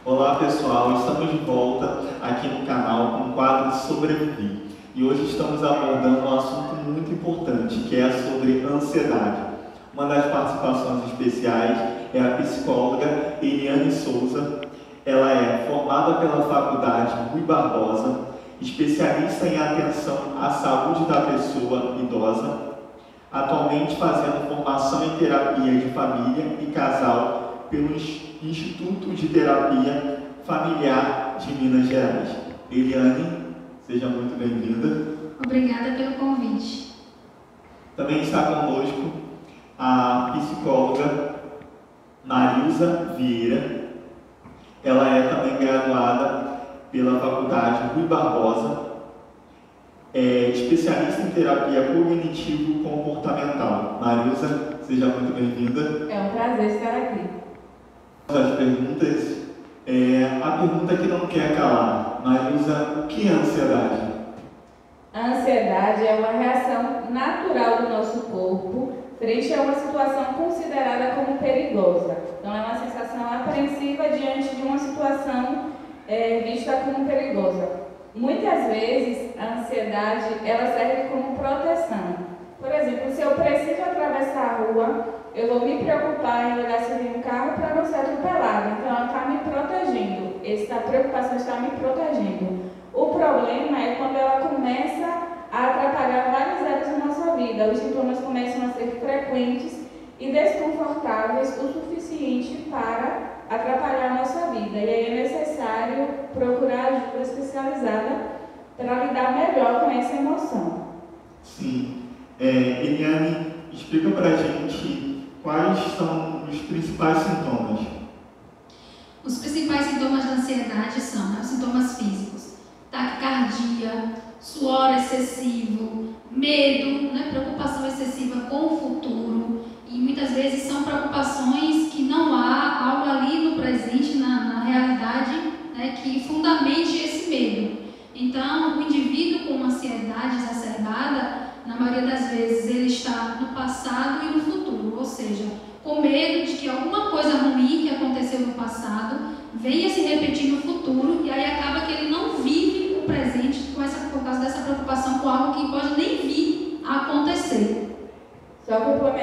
Olá pessoal, estamos de volta aqui no canal com o quadro Sobreviver. E hoje estamos abordando um assunto muito importante, que é sobre ansiedade. Uma das participações especiais é a psicóloga Eliane Souza. Ela é formada pela Faculdade Rui Barbosa, especialista em atenção à saúde da pessoa idosa, atualmente fazendo formação em terapia de família e casal pelo Instituto de Terapia Familiar de Minas Gerais. Eliane, seja muito bem-vinda. Obrigada pelo convite. Também está conosco a psicóloga Marilza Vieira. Ela é também graduada pela Faculdade Rui Barbosa, é especialista em terapia cognitivo-comportamental. Marilza, seja muito bem-vinda. É um prazer estar aqui. As perguntas, a pergunta que não quer calar. Marilza, o que é ansiedade? A ansiedade é uma reação natural do nosso corpo frente a uma situação considerada como perigosa. Então, é uma sensação apreensiva diante de uma situação vista como perigosa. Muitas vezes, a ansiedade ela serve como proteção. Por exemplo, se eu preciso atravessar a rua, eu vou me preocupar em olhar se vem um carro para não ser atropelado. Então, ela está me protegendo. Essa preocupação está me protegendo. O problema é quando ela começa a atrapalhar várias áreas da nossa vida. Os sintomas começam a ser frequentes e desconfortáveis o suficiente para atrapalhar a nossa vida. E aí é necessário procurar ajuda especializada para lidar melhor com essa emoção. Sim. Eliane, explica para a gente quais são os principais sintomas. Os principais sintomas da ansiedade são os sintomas físicos: taquicardia, suor excessivo, medo, preocupação excessiva com o futuro. E muitas vezes são preocupações que não há algo ali no presente, na realidade, que fundamente esse medo. Então, o indivíduo com ansiedade exacerbada, na maioria das vezes, ele está no passado e no futuro, ou seja, com medo de que alguma coisa ruim que aconteceu no passado venha se repetir no futuro, e aí acaba que ele não vive o presente por causa dessa preocupação com algo que pode nem vir a acontecer. Só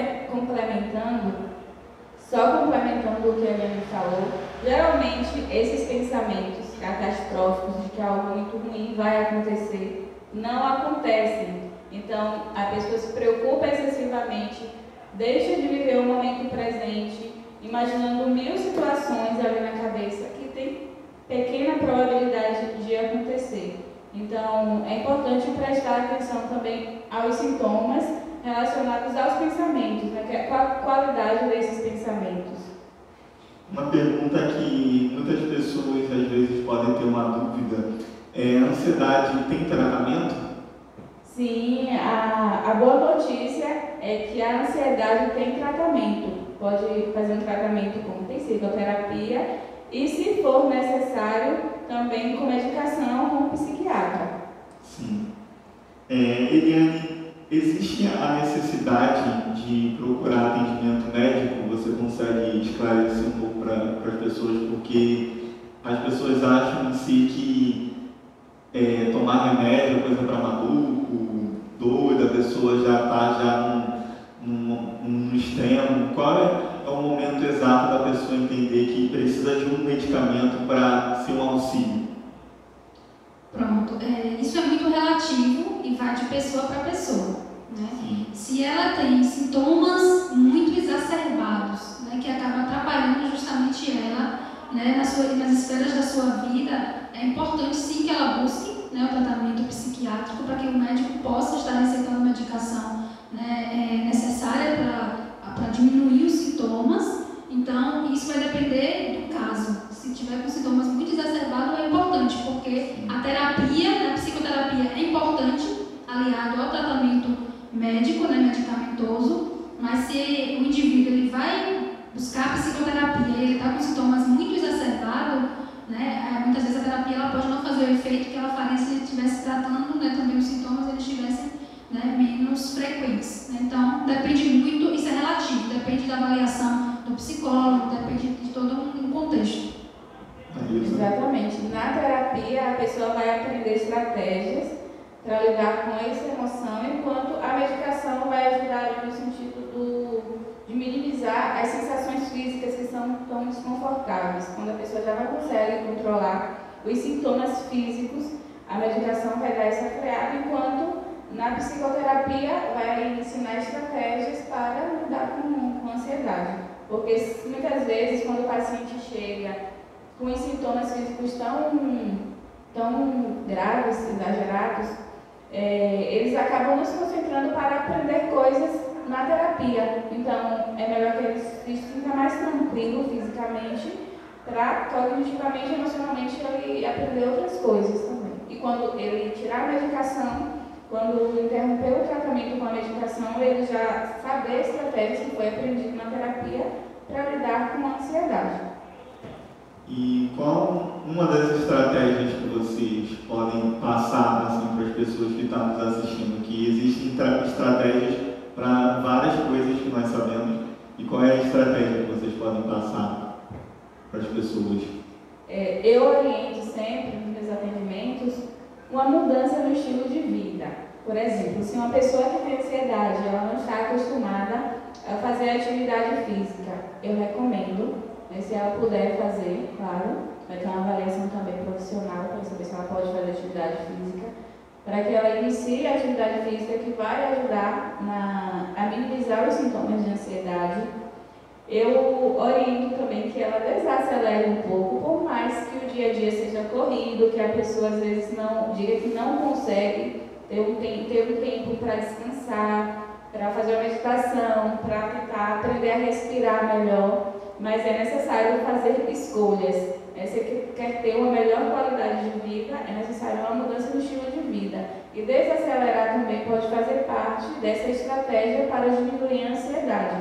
complementando o que a Eliane falou, geralmente esses pensamentos catastróficos de que algo muito ruim vai acontecer não acontecem. Então, a pessoa se preocupa excessivamente, deixa de viver o momento presente, imaginando 1000 situações ali na cabeça que tem pequena probabilidade de acontecer. Então, é importante prestar atenção também aos sintomas relacionados aos pensamentos, qual a qualidade desses pensamentos. Uma pergunta que muitas pessoas às vezes podem ter uma dúvida: a ansiedade tem tratamento? Sim, a boa notícia é que a ansiedade tem tratamento. Pode fazer um tratamento com psicoterapia e, se for necessário, também com medicação com um psiquiatra. Sim. Eliane, existe a necessidade de procurar atendimento médico? Você consegue esclarecer um pouco para as pessoas? Porque as pessoas acham em si que tomar remédio é coisa para maluco, doida, a pessoa já está num extremo. Qual é o momento exato da pessoa entender que precisa de um medicamento para ser um auxílio? Pronto, isso é muito relativo e vai de pessoa para pessoa. Se ela tem sintomas muito exacerbados, que acabam atrapalhando justamente ela, nas esferas da sua vida, é importante sim que ela busque o tratamento psiquiátrico para que o médico possa estar receitando medicação necessária para diminuir os sintomas. Então, isso vai depender do caso. Se tiver com sintomas muito exacerbados, é importante, porque a terapia, a psicoterapia é importante, aliado ao tratamento médico, medicamentoso, mas se o indivíduo ele vai buscar a psicoterapia e ele está com sintomas muito exacerbados, muitas vezes a terapia ela pode não fazer o efeito que ela faria se ele estivesse tratando também os sintomas eles estivessem menos frequentes. Então, depende muito, isso é relativo, depende da avaliação do psicólogo, depende de todo um contexto. na terapia a pessoa vai aprender estratégias para lidar com essa emoção, enquanto a medicação vai ajudar no sentido de minimizar as sensações físicas que são tão desconfortáveis. Quando a pessoa já não consegue controlar os sintomas físicos, a medicação vai dar essa freada, enquanto na psicoterapia vai ensinar estratégias para lidar com ansiedade. Porque muitas vezes, quando o paciente chega com os sintomas físicos tão graves, exagerados, eles acabam nos concentrando para aprender coisas na terapia. Então, é melhor que ele se sinta mais tranquilo fisicamente, para cognitivamente e emocionalmente ele aprender outras coisas também. E quando ele tirar a medicação, quando interromper o tratamento com a medicação, ele já saber estratégias que foi aprendido na terapia para lidar com a ansiedade. E qual uma das estratégias que vocês podem passar assim, para as pessoas que estão nos assistindo? Que existem estratégias para várias coisas que nós sabemos. E qual é a estratégia que vocês podem passar para as pessoas? Eu oriento sempre nos meus atendimentos uma mudança no estilo de vida. Por exemplo, se uma pessoa que tem ansiedade, ela não está acostumada a fazer atividade física, eu recomendo, se ela puder fazer, claro, vai ter uma avaliação também profissional para saber se ela pode fazer atividade física, para que ela inicie a atividade física que vai ajudar a minimizar os sintomas de ansiedade. Eu oriento também que ela desacelere um pouco, por mais que o dia a dia seja corrido, que a pessoa às vezes não diga que não consegue ter um tempo para descansar, para fazer uma meditação, para tentar aprender a respirar melhor, mas é necessário fazer escolhas. Se quer ter uma melhor qualidade de vida, é necessário uma mudança no estilo de vida. E desacelerar também pode fazer parte dessa estratégia para diminuir a ansiedade.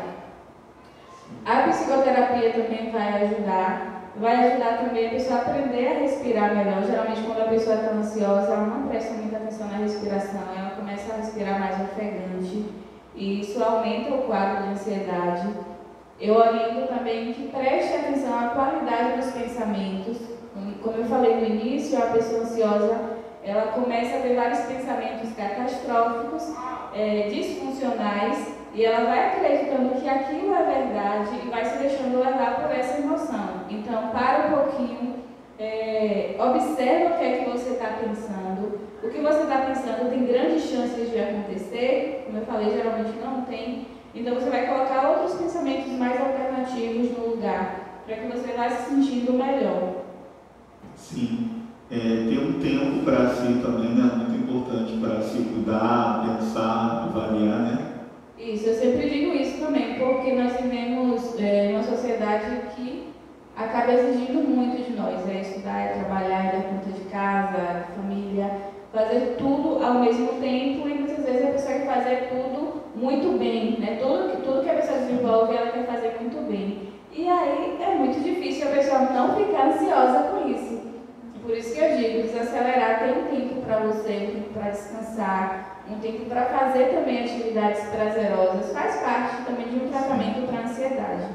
A psicoterapia também vai ajudar também a pessoa a aprender a respirar melhor. Geralmente, quando a pessoa está ansiosa, ela não presta muita atenção na respiração, ela começa a respirar mais ofegante, e isso aumenta o quadro de ansiedade. Eu oriento também que preste atenção à qualidade dos pensamentos. Como eu falei no início, a pessoa ansiosa, ela começa a ter vários pensamentos catastróficos, disfuncionais, e ela vai acreditando que aquilo é verdade e vai se deixando levar por essa emoção. Então, para um pouquinho, observa o que é que você está pensando. O que você está pensando tem grandes chances de acontecer, como eu falei, geralmente não tem. Então, você vai colocar outros pensamentos mais alternativos no lugar, para que você vá se sentindo melhor. Sim. Ter um tempo para si também, né? Muito importante para se cuidar, pensar, avaliar, né? Isso, eu sempre digo isso também, porque nós vivemos uma sociedade que acaba exigindo muito de nós, estudar, trabalhar, dar conta de casa, de família, fazer tudo ao mesmo tempo, e muitas vezes a pessoa quer fazer tudo muito bem, né? Tudo que a pessoa desenvolve, ela quer fazer muito bem. E aí é muito difícil a pessoa não ficar ansiosa com isso. Por isso que eu digo, desacelerar, ter um tempo para você, um tempo para descansar, um tempo para fazer também atividades prazerosas, faz parte também de um tratamento para a ansiedade.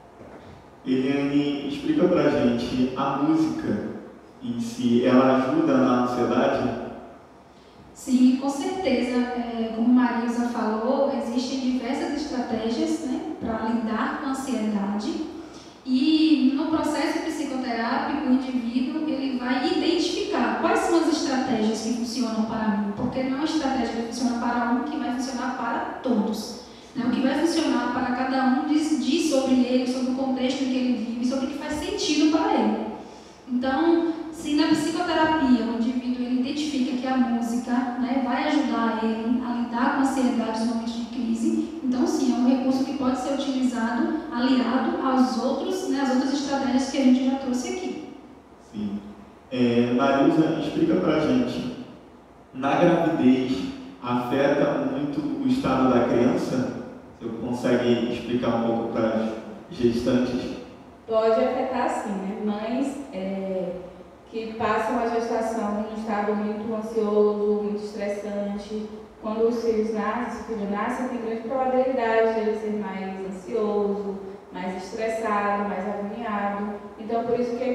Eliane, explica pra gente, a música em si, ela ajuda na ansiedade? Sim, com certeza. Como Marisa falou, existem diversas estratégias, né, para lidar com a ansiedade. E no processo psicoterápico, o indivíduo ele vai identificar quais são as estratégias que funcionam para mim, porque não é uma estratégia que funciona para um que vai funcionar para todos. Né? O que vai funcionar para cada um diz sobre ele, sobre o contexto em que ele vive, sobre o que faz sentido para ele. Então, se na psicoterapia o indivíduo ele identifica que a música, né, vai ajudar ele a lidar com a ansiedade nos momentos de crise, então sim, é um recurso que pode ser utilizado aliado aos outros, né, às outras estratégias que a gente já trouxe aqui. Sim. Marisa, explica pra gente, na gravidez afeta muito o estado da criança? Você consegue explicar um pouco para as gestantes? Pode afetar sim, né? Mães que passam a gestação num estado muito ansioso, muito estressante. Quando os filhos nascem, o filho nasce, tem grande probabilidade de ele ser mais ansioso, mais estressado, mais agoniado. Então, por isso que é importante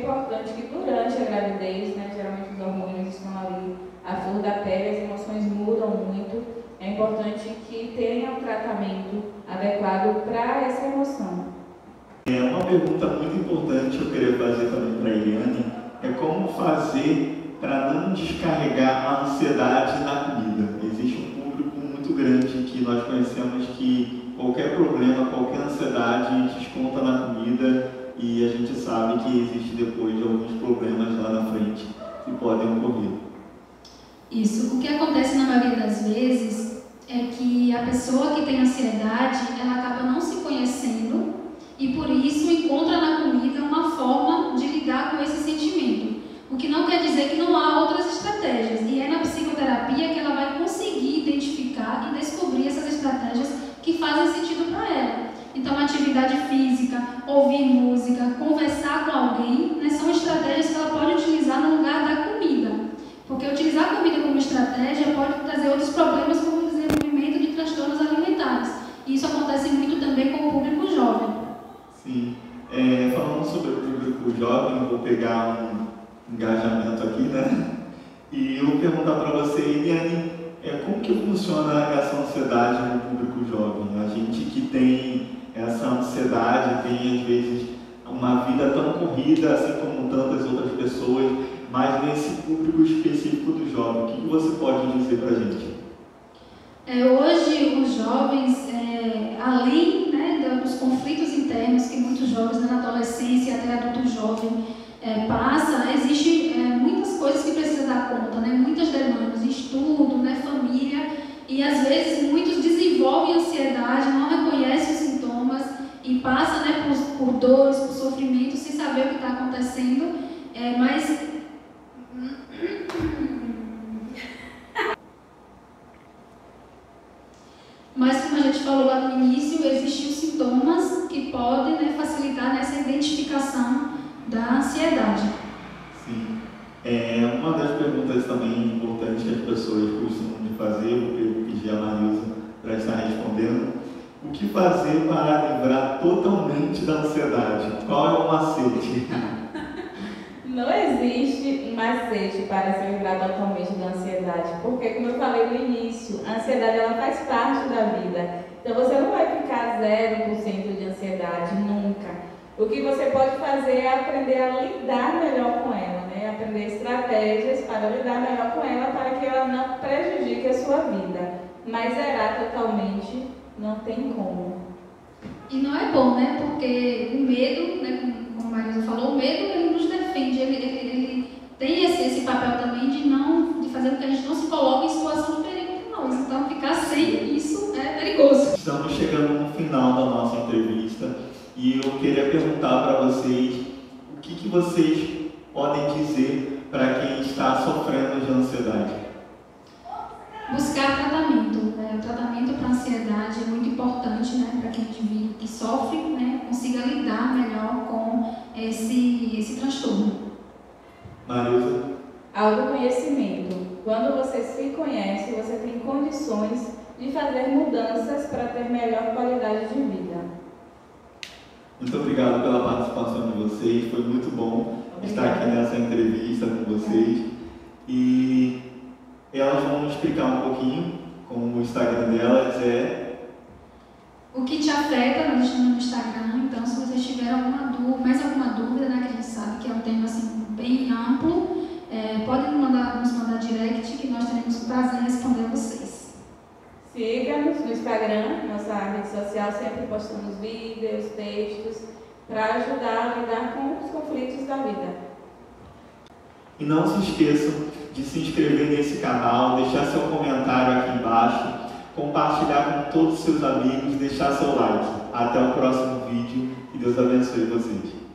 importante que durante a gravidez, né, geralmente os hormônios estão ali à flor da pele, as emoções mudam muito. É importante que tenha um tratamento adequado para essa emoção. Uma pergunta muito importante que eu queria fazer também para a Eliane é como fazer para não descarregar a ansiedade na comida. Existe um público muito grande que nós conhecemos que qualquer problema, qualquer ansiedade desconta na comida e a gente sabe que existe depois alguns problemas lá na frente que podem ocorrer. Isso. O que acontece na maioria das vezes é que a pessoa que tem ansiedade, ela acaba não se conhecendo e por isso encontra na comida uma forma de lidar com esse sentimento. O que não quer dizer que não há outras estratégias. E é na psicoterapia que ela vai conseguir identificar e descobrir essas estratégias que fazem sentido para ela. Então, atividade física, ouvir música, conversar com alguém, né, são estratégias que ela pode utilizar no lugar da comida. Porque utilizar a comida como estratégia pode trazer outros problemas, como o desenvolvimento de transtornos alimentares. E isso acontece muito também com o público jovem. Sim. Falando sobre o público jovem, eu vou pegar um engajamento aqui, né? E eu vou perguntar para você, Eliane, como que funciona essa ansiedade no público jovem? A gente que tem essa ansiedade, tem às vezes uma vida tão corrida, assim como tantas outras pessoas, mas nesse público específico do jovem, o que você pode dizer para a gente? Hoje, os jovens, além, né, dos conflitos internos que muitos jovens, na adolescência até adulto jovem, passa, existe muitas coisas que precisa dar conta, né, muitas demandas, estudo, né, família, e às vezes muitos desenvolvem ansiedade, não reconhecem os sintomas e passa, né, por dores, por sofrimento, sem saber o que está acontecendo, Mas como a gente falou lá no início, existem os sintomas que podem, né, facilitar nessa identificação da ansiedade. Sim. Uma das perguntas também importantes que as pessoas costumam de fazer, eu pedi a Marisa para estar respondendo, o que fazer para livrar totalmente da ansiedade? Qual é o macete? Não existe um macete para se livrar totalmente da ansiedade, porque, como eu falei no início, a ansiedade ela faz parte da vida. Então, você não vai ficar 0% de ansiedade, nunca. O que você pode fazer é aprender a lidar melhor com ela, né? Aprender estratégias para lidar melhor com ela, para que ela não prejudique a sua vida. Mas zerar totalmente não tem como. E não é bom, né? Porque o medo, né, como a Marisa falou, o medo ele nos defende, ele tem esse papel também de fazer com que a gente não se coloque em situação de perigo para nós. Então, ficar sem isso é perigoso. Estamos chegando no final da nossa entrevista e eu queria perguntar para vocês o que vocês podem dizer para quem está sofrendo de ansiedade. Buscar tratamento. O tratamento para a ansiedade é muito importante, né, para que o indivíduo que sofre, né, consiga lidar melhor com esse transtorno. Marisa? Autoconhecimento. Quando você se conhece, você tem condições de fazer mudanças para ter melhor qualidade de vida. Muito obrigado pela participação de vocês, foi muito bom estar aqui nessa entrevista com vocês. E elas vão explicar um pouquinho como o Instagram delas O que te afeta, nós deixamos no Instagram, então se vocês tiverem mais alguma dúvida, né, que a gente sabe que é um tema assim, bem amplo, podem nos mandar direct que nós teremos o prazer em responder a vocês. Siga-nos no Instagram, nossa rede social, sempre postando vídeos, textos, para ajudar a lidar com os conflitos da vida. E não se esqueçam de se inscrever nesse canal, deixar seu comentário aqui embaixo, compartilhar com todos os seus amigos, deixar seu like. Até o próximo vídeo e Deus abençoe vocês.